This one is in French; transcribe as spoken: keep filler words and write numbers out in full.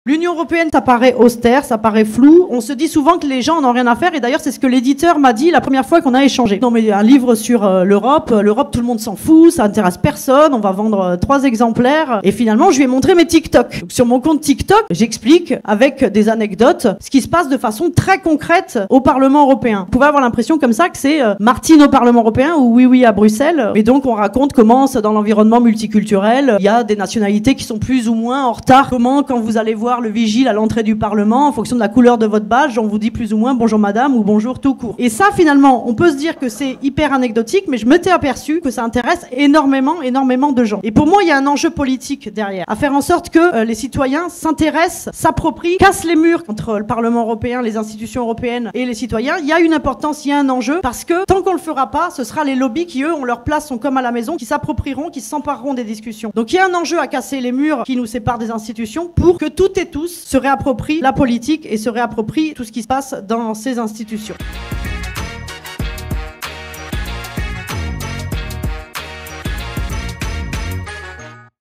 L'Union européenne, ça paraît austère, ça paraît flou. On se dit souvent que les gens n'ont rien à faire. Et d'ailleurs, c'est ce que l'éditeur m'a dit la première fois qu'on a échangé. Non, mais un livre sur euh, l'Europe. L'Europe, tout le monde s'en fout, ça intéresse personne. On va vendre euh, trois exemplaires. Et finalement, je lui ai montré mes TikTok. Donc, sur mon compte TikTok, j'explique avec des anecdotes ce qui se passe de façon très concrète au Parlement européen. Vous pouvez avoir l'impression comme ça que c'est euh, Martine au Parlement européen ou Oui Oui à Bruxelles. Et donc, on raconte comment, dans l'environnement multiculturel, il y a des nationalités qui sont plus ou moins en retard. Comment, quand vous allez voir le vigile à l'entrée du Parlement, en fonction de la couleur de votre badge, on vous dit plus ou moins bonjour madame ou bonjour tout court. Et ça, finalement, on peut se dire que c'est hyper anecdotique, mais je m'étais aperçu que ça intéresse énormément, énormément de gens. Et pour moi, il y a un enjeu politique derrière, à faire en sorte que euh, les citoyens s'intéressent, s'approprient, cassent les murs entre le Parlement européen, les institutions européennes et les citoyens. Il y a une importance, il y a un enjeu, parce que tant qu'on le fera pas, ce sera les lobbies qui, eux, ont leur place, sont comme à la maison, qui s'approprieront, qui s'empareront des discussions. Donc il y a un enjeu à casser les murs qui nous séparent des institutions pour que toutes et tous se réapproprient la politique et se réapproprient tout ce qui se passe dans ces institutions.